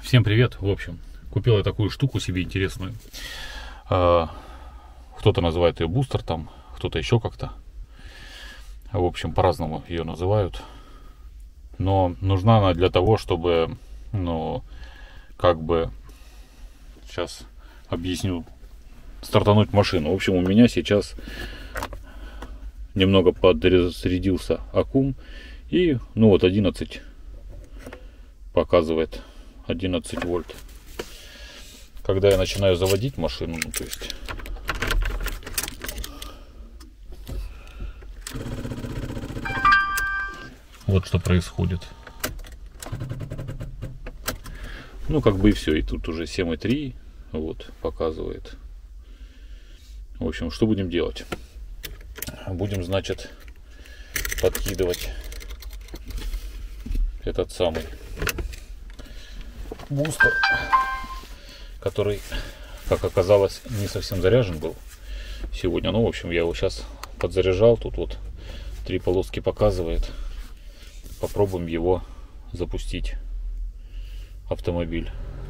Всем привет! В общем, купил я такую штуку себе интересную. Кто-то называет ее бустер, там, кто-то еще как-то. В общем, по-разному ее называют. Но нужна она для того, чтобы, сейчас объясню, стартануть машину. В общем, у меня сейчас немного подзарядился аккум. И, 11 показывает. 11 вольт. Когда я начинаю заводить машину, вот что происходит. И все. И тут уже 7,3 вот показывает. В общем, что будем делать? Будем, значит, подкидывать этот самый бустер, который, как оказалось, не совсем заряжен был сегодня. В общем, я его сейчас подзаряжал. Тут вот 3 полоски показывает. Попробуем его запустить, автомобиль.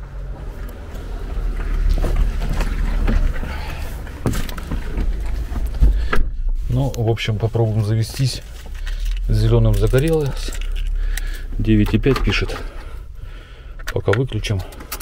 В общем, попробуем завестись. Зеленым загорелось. 9,5 пишет. Пока выключим.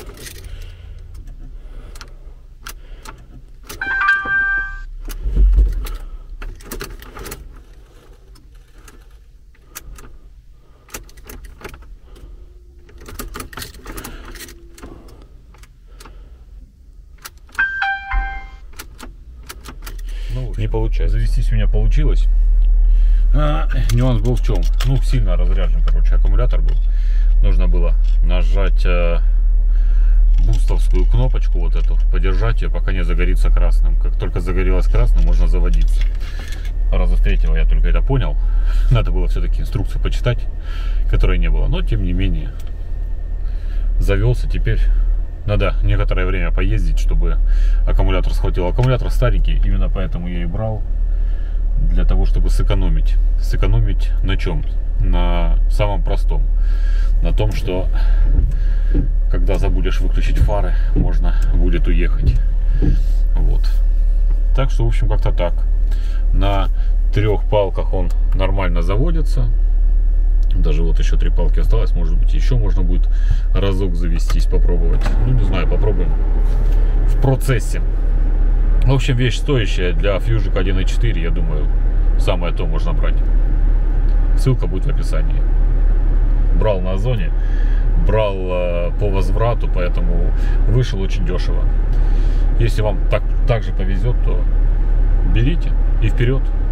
Не получается. Завестись у меня получилось. Нюанс был в чем? Сильно разряжен, аккумулятор был. Нужно было нажать бустовскую кнопочку, вот эту, подержать ее, пока не загорится красным. Как только загорелось красным, можно заводиться. Раза с третьего я только это понял. Надо было все-таки инструкцию почитать, которой не было. Но, тем не менее, завелся. Теперь надо некоторое время поездить, чтобы аккумулятор схватил. Аккумулятор старенький, именно поэтому я и брал. Для того, чтобы сэкономить. Сэкономить на чем? На самом простом. На том, что когда забудешь выключить фары, можно будет уехать. Вот. Так что, в общем, как-то так. На 3 палках он нормально заводится. Даже вот еще 3 палки осталось. Может быть, еще можно будет разок завестись, попробовать. Не знаю, попробуем в процессе. В общем, вещь стоящая для Fusion 1.4, я думаю, самое то можно брать. Ссылка будет в описании. Брал на Озоне, брал по возврату, поэтому вышел очень дешево. Если вам так же повезет, то берите и вперед.